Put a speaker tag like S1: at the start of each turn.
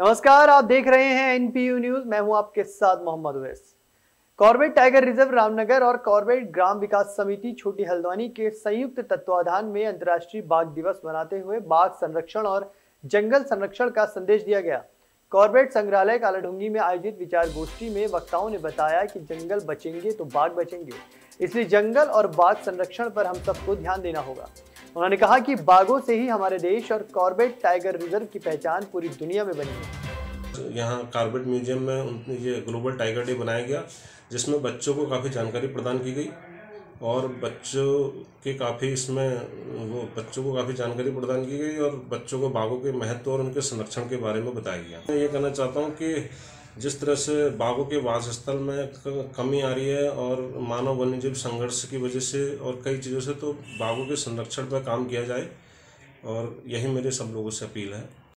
S1: नमस्कार, आप देख रहे हैं एनपीयू न्यूज। मैं हूं आपके साथ Mohammad Uvais. Corbett tiger reserve Ramnagar और कॉर्बेट ग्राम विकास समिति छोटी हल्द्वानी के संयुक्त तत्वाधान में अंतर्राष्ट्रीय बाघ दिवस मनाते हुए बाघ संरक्षण और जंगल संरक्षण का संदेश दिया गया। कॉर्बेट संग्रहालय कालाढूंगी में आयोजित विचार गोष्ठी में वक्ताओं ने बताया कि जंगल बचेंगे तो बाघ बचेंगे, इसलिए जंगल और बाघ संरक्षण पर हम सबको ध्यान देना होगा। उन्होंने कहा कि बाघों से ही हमारे देश और कॉर्बेट टाइगर रिजर्व की पहचान पूरी दुनिया में बनी है।
S2: यहाँ कॉर्बेट म्यूजियम में ये ग्लोबल टाइगर डे बनाया गया, जिसमें बच्चों को काफ़ी जानकारी प्रदान की गई और बच्चों को काफ़ी जानकारी प्रदान की गई और बच्चों को बाघों के महत्व और उनके संरक्षण के बारे में बताया गया। मैं ये कहना चाहता हूँ कि जिस तरह से बाघों के वास स्थल में कमी आ रही है और मानव वन्यजीव संघर्ष की वजह से और कई चीज़ों से, तो बाघों के संरक्षण पर काम किया जाए और यही मेरे सब लोगों से अपील है।